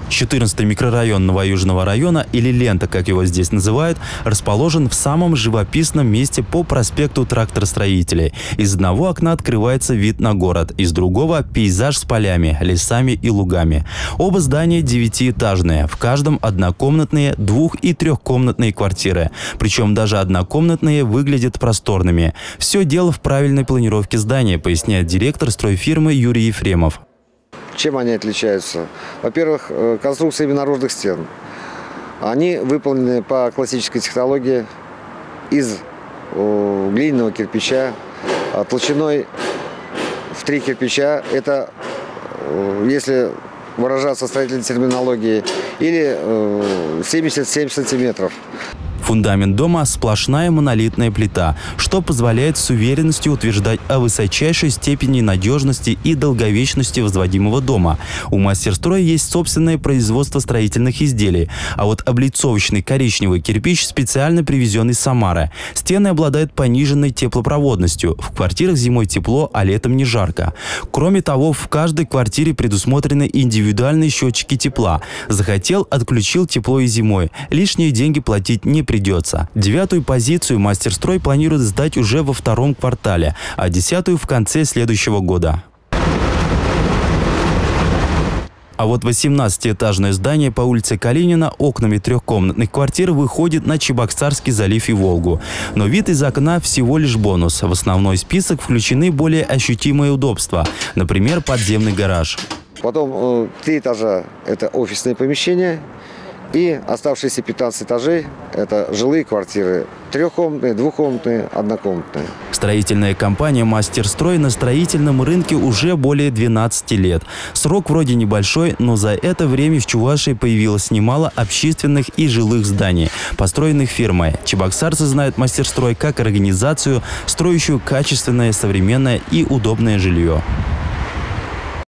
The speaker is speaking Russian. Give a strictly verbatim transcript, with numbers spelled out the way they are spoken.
четырнадцатый микрорайон Новоюжного района, или Лента, как его здесь называют, расположен в самом живописном месте по проспекту Тракторостроителей. Из одного окна открывается вид на город, из другого – пейзаж с полями, лесами и лугами. Оба здания девятиэтажные, в каждом однокомнатные, двух- и трехкомнатные квартиры. Причем даже однокомнатные выглядят просторными. Все дело в правильной планировке здания, поясняет директор стройфирмы Юрий Ефремов. Чем они отличаются? Во-первых, конструкциями наружных стен. Они выполнены по классической технологии из глиняного кирпича толщиной в три кирпича. Это, если выражаться строительной терминологией, или семьдесят семь сантиметров. Фундамент дома – сплошная монолитная плита, что позволяет с уверенностью утверждать о высочайшей степени надежности и долговечности возводимого дома. У мастерстроя есть собственное производство строительных изделий, а вот облицовочный коричневый кирпич специально привезен из Самары. Стены обладают пониженной теплопроводностью. В квартирах зимой тепло, а летом не жарко. Кроме того, в каждой квартире предусмотрены индивидуальные счетчики тепла. Захотел – отключил тепло и зимой. Лишние деньги платить не придется. Придется. Девятую позицию мастерстрой планирует сдать уже во втором квартале, а десятую в конце следующего года. А вот восемнадцатиэтажное здание по улице Калинина окнами трехкомнатных квартир выходит на Чебоксарский залив и Волгу. Но вид из окна всего лишь бонус. В основной список включены более ощутимые удобства. Например, подземный гараж. Потом три этажа – это офисные помещения. И оставшиеся пятнадцать этажей – это жилые квартиры. Трехкомнатные, двухкомнатные, однокомнатные. Строительная компания «Мастерстрой» на строительном рынке уже более двенадцати лет. Срок вроде небольшой, но за это время в Чувашии появилось немало общественных и жилых зданий, построенных фирмой. Чебоксарцы знают «Мастерстрой» как организацию, строящую качественное, современное и удобное жилье.